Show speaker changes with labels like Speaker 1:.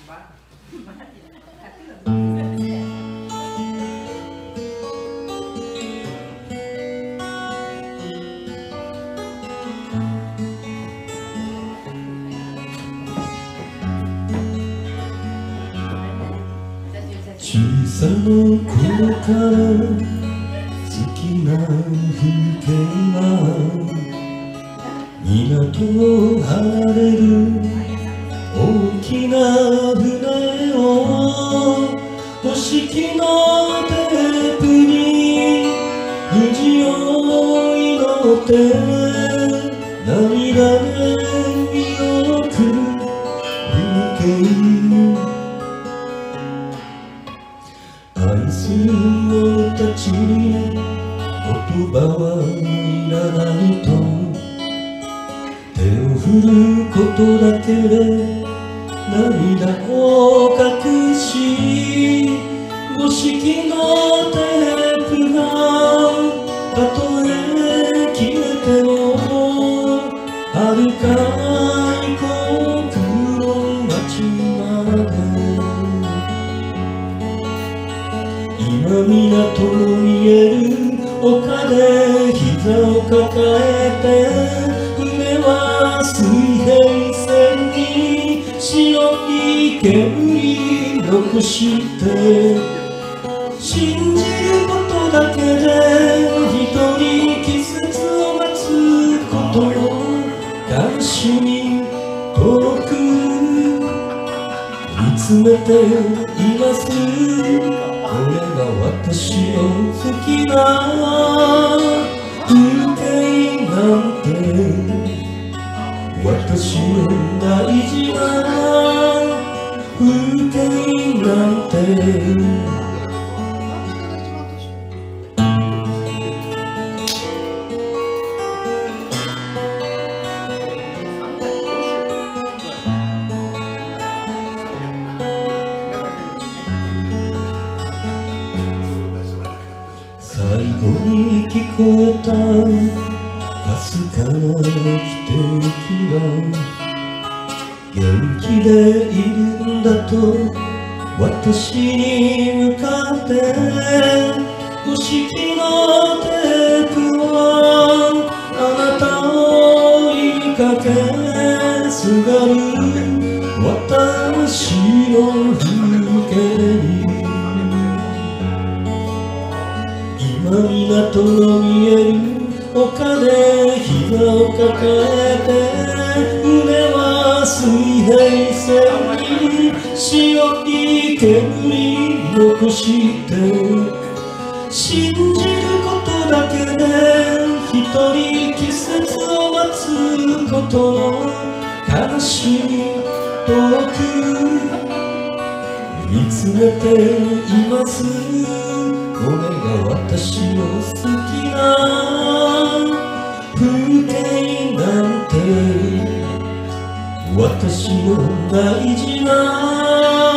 Speaker 1: 小さな頃から好きな風景は港を離れる大きな船を星木のテープに無事を祈って涙で見送る風景愛する者たちに言葉はいらないと手を振ることだけで涙を隠し五色のテープがたとえ消えても遥かに遠くの街まで今港の見える丘で膝を抱えて船は水平線に白い煙残して信じることだけで一人季節を待つことの悲しみ遠く見つめていますこれが私の好きな風景なんて私の大事な風景なんて最後に聞こえたかすかな汽笛が元気でいるんだと私に向かって五色のテープはあなたを追いかけすがる私の風景今港の見える丘で膝を抱えて船は水平線に白い煙残して信じることだけで一人季節を待つことの悲しみ遠く見つめていますこれが私の好きな風景なんて私の大事な